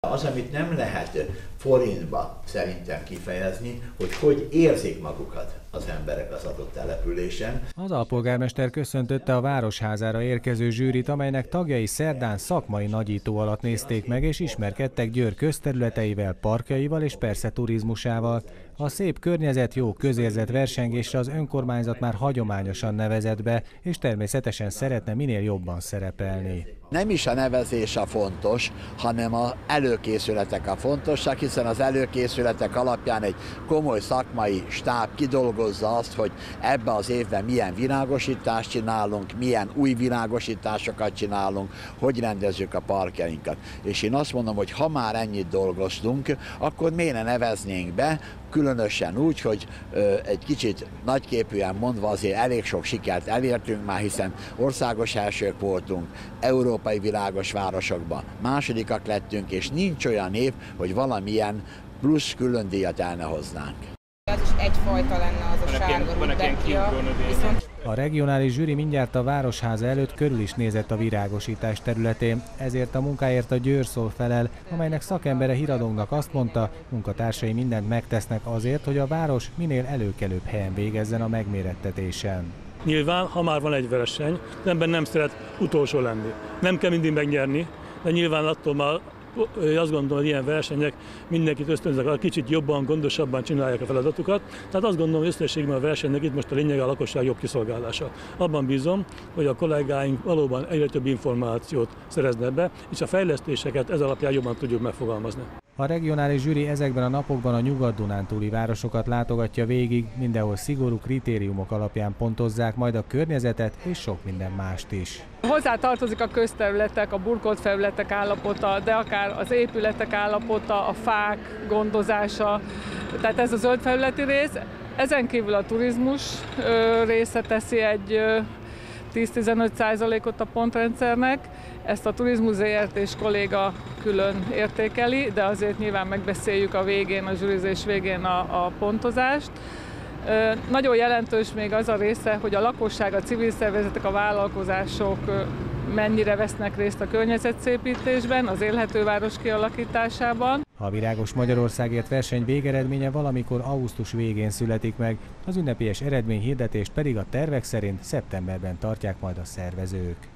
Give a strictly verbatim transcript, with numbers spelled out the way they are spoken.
Az, amit nem lehet forintba szerintem kifejezni, hogy hogy érzik magukat az emberek az adott településen. Az alpolgármester köszöntötte a Városházára érkező zsűrit, amelynek tagjai szerdán szakmai nagyító alatt nézték meg és ismerkedtek Győr közterületeivel, parkjaival és persze turizmusával. A szép környezet, jó közérzet versengésre az önkormányzat már hagyományosan nevezett be, és természetesen szeretne minél jobban szerepelni. Nem is a nevezés a fontos, hanem az előkészületek a fontosak, hiszen az előkészületek alapján egy komoly szakmai stáb kidolgozza azt, hogy ebben az évben milyen virágosítást csinálunk, milyen új virágosításokat csinálunk, hogy rendezzük a parkjainkat. És én azt mondom, hogy ha már ennyit dolgoztunk, akkor miért ne neveznénk be, különösen úgy, hogy ö, egy kicsit nagyképűen mondva azért elég sok sikert elértünk már, hiszen országos elsők voltunk, európai világos városokban másodikak lettünk, és nincs olyan év, hogy valamilyen plusz külön díjat el ne hoznánk. Az is egyfajta lenne az a sárga rudbeckia, viszont... A regionális zsűri mindjárt a Városháza előtt körül is nézett a virágosítás területén, ezért a munkáért a Győr Szól felel, amelynek szakembere Híradónknak azt mondta, munkatársai mindent megtesznek azért, hogy a város minél előkelőbb helyen végezzen a megmérettetésen. Nyilván, ha már van egy verseny, az ember nem szeret utolsó lenni. Nem kell mindig megnyerni, de nyilván attól már azt gondolom, hogy ilyen versenyek mindenkit ösztönznek, hogy kicsit jobban, gondosabban csinálják a feladatukat. Tehát azt gondolom, hogy összességében a versenynek itt most a lényege a lakosság jobb kiszolgálása. Abban bízom, hogy a kollégáink valóban egyre több információt szereznek be, és a fejlesztéseket ez alapján jobban tudjuk megfogalmazni. A regionális zsűri ezekben a napokban a Nyugat-Dunántúli városokat látogatja végig, mindenhol szigorú kritériumok alapján pontozzák majd a környezetet és sok minden mást is. Hozzá tartozik a közterületek, a burkolt felületek állapota, de akár az épületek állapota, a fák gondozása, tehát ez a zöld felületi rész. Ezen kívül a turizmus része teszi egy tíz-tizenöt százalékot a pontrendszernek. Ezt a turizmus zé er té-s kolléga külön értékeli, de azért nyilván megbeszéljük a végén, a zsűrizés végén a, a pontozást. Nagyon jelentős még az a része, hogy a lakosság, a civil szervezetek, a vállalkozások mennyire vesznek részt a környezetszépítésben, az élhető város kialakításában. A Virágos Magyarországért verseny végeredménye valamikor augusztus végén születik meg, az ünnepélyes eredményhirdetést pedig a tervek szerint szeptemberben tartják majd a szervezők.